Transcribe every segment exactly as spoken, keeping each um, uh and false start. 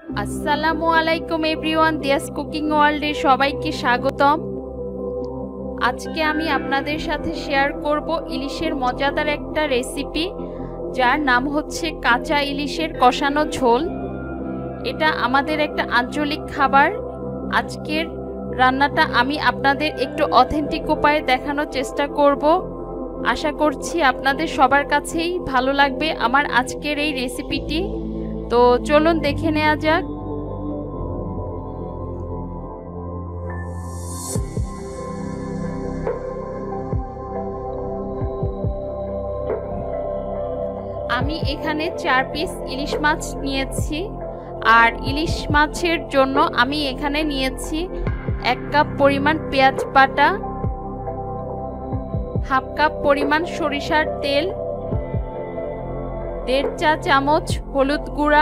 আসসালামু আলাইকুম everyone, Diaz cooking ওয়ার্ল্ডে সবাইকে স্বাগতম। আজকে আমি আপনাদের সাথে শেয়ার করব ইলিশের মজাদার একটা রেসিপি, যার নাম হচ্ছে কাঁচা ইলিশের কষানো ঝোল। এটা আমাদের একটা আঞ্চলিক খাবার। আজকের রান্নাটা আমি আপনাদের একটু অথেন্টিক উপায়ে দেখানোর চেষ্টা করব। আশা করছি আপনাদের সবার কাছেই ভালো লাগবে আমার আজকের এই রেসিপিটি। তো চলুন দেখে নেওয়া যাক। আমি এখানে চার পিস ইলিশ মাছ নিয়েছি, আর ইলিশ মাছের জন্য আমি এখানে নিয়েছি এক কাপ পরিমাণ পেঁয়াজ বাটা, হাফ কাপ পরিমাণ সরিষার তেল, দেড় চা চামচ হলুদ গুঁড়া,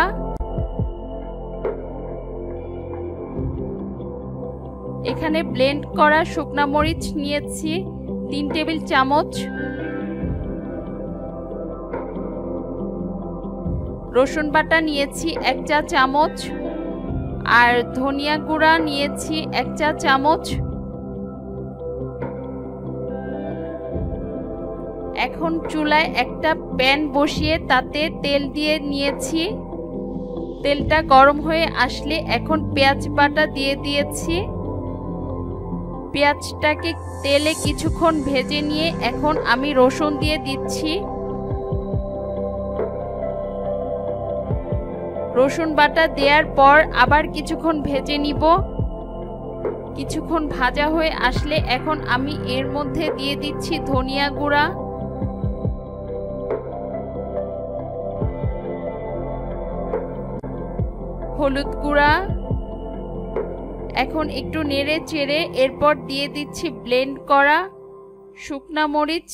এখানে ব্লেন্ড করা শুকনা মরিচ নিয়েছি তিন টেবিল চামচ, রসুন বাটা নিয়েছি এক চা চামচ, আর ধনিয়া গুঁড়া নিয়েছি এক চা চামচ। এখন চুলায় একটা প্যান বসিয়ে তাতে তেল দিয়ে নিয়েছি। তেলটা গরম হয়ে আসলে এখন পেঁয়াজ বাটা দিয়ে দিয়েছি। পেঁয়াজটাকে তেলে কিছুক্ষণ ভেজে নিয়ে এখন আমি রসুন দিয়ে দিচ্ছি। রসুন বাটা দেওয়ার পর আবার কিছুক্ষণ ভেজে নিব। কিছুক্ষণ ভাজা হয়ে আসলে এখন আমি এর মধ্যে দিয়ে দিচ্ছি ধনিয়া গুঁড়া, হলুদ গুঁড়া, এখন একটু নেড়ে চেড়ে এরপর দিয়ে দিচ্ছি ব্লেন্ড করা শুকনা মরিচ,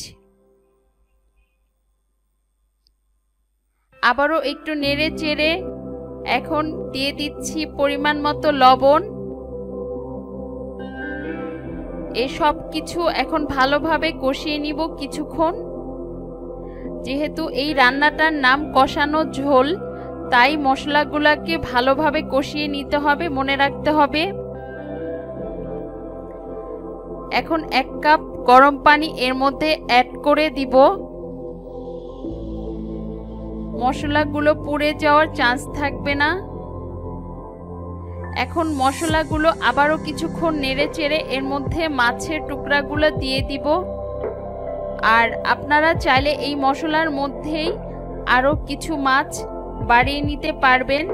আবারও একটু নেড়ে চেড়ে এখন দিয়ে দিচ্ছি পরিমাণ মতো লবণ। এসব কিছু এখন ভালোভাবে কষিয়ে নিব কিছুক্ষণ। যেহেতু এই রান্নাটার নাম কষানো ঝোল, তাই মশলাগুলোকে ভালোভাবে কষিয়ে নিতে হবে, মনে রাখতে হবে। এখন এক কাপ গরম পানি এর মধ্যে অ্যাড করে দিব। মশলাগুলো পুড়ে যাওয়ার চান্স থাকবে না। এখন মশলাগুলো আবারও কিছুক্ষণ নেড়ে চেড়ে এর মধ্যে মাছের টুকরাগুলো দিয়ে দিব। আর আপনারা চাইলে এই মশলার মধ্যেই আরও কিছু মাছ বাড়িয়ে নিতে পারবেন।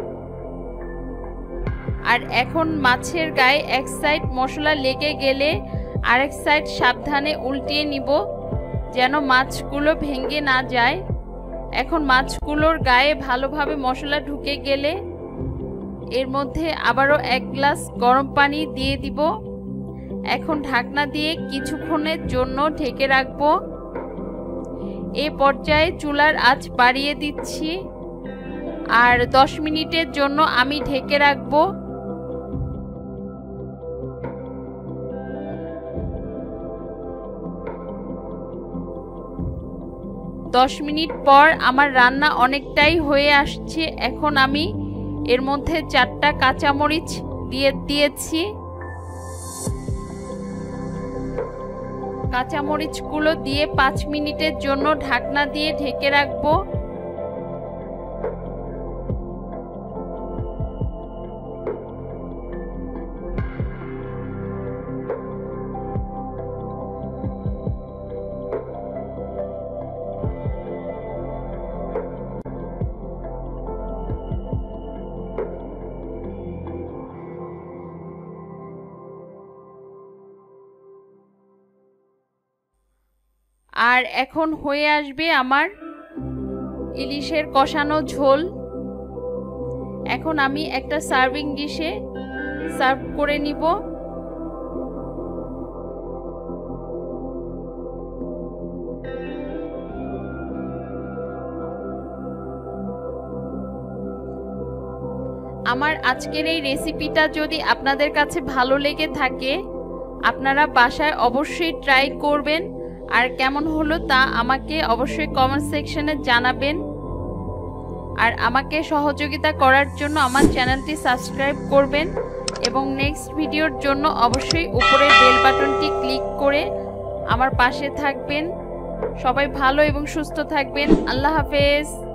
আর এখন মাছের গায়ে এক সাইড মশলা লেগে গেলে আরেক সাইড সাবধানে উল্টিয়ে নিব, যেন মাছগুলো ভেঙে না যায়। এখন মাছগুলোর গায়ে ভালোভাবে মশলা ঢুকে গেলে এর মধ্যে আবারও এক গ্লাস গরম পানি দিয়ে দিব। এখন ঢাকনা দিয়ে কিছুক্ষণের জন্য ঢেকে রাখব। এ পর্যায়ে চুলার আঁচ বাড়িয়ে দিচ্ছি, আর দশ মিনিটের জন্য আমি ঢেকে রাখব। দশ মিনিট পর আমার রান্না অনেকটাই হয়ে আসছে। এখন আমি এর মধ্যে চারটা কাঁচামরিচ দিয়ে দিয়েছি। কাঁচামরিচগুলো দিয়ে পাঁচ মিনিটের জন্য ঢাকনা দিয়ে ঢেকে রাখবো। আর এখন হয়ে আসবে আমার ইলিশের কষানো ঝোল। এখন আমি একটা সার্ভিং ডিশে সার্ভ করে নিব। আমার আজকের এই রেসিপিটা যদি আপনাদের কাছে ভালো লেগে থাকে, আপনারা বাসায় অবশ্যই ট্রাই করবেন। আর কেমন হলো তা আমাকে অবশ্যই কমেন্ট সেকশনে জানাবেন। আর আমাকে সহযোগিতা করার জন্য আমার চ্যানেলটি সাবস্ক্রাইব করবেন এবং নেক্সট ভিডিওর জন্য অবশ্যই উপরের বেল বাটনটি ক্লিক করে আমার পাশে থাকবেন। সবাই ভালো এবং সুস্থ থাকবেন। আল্লাহ হাফেজ।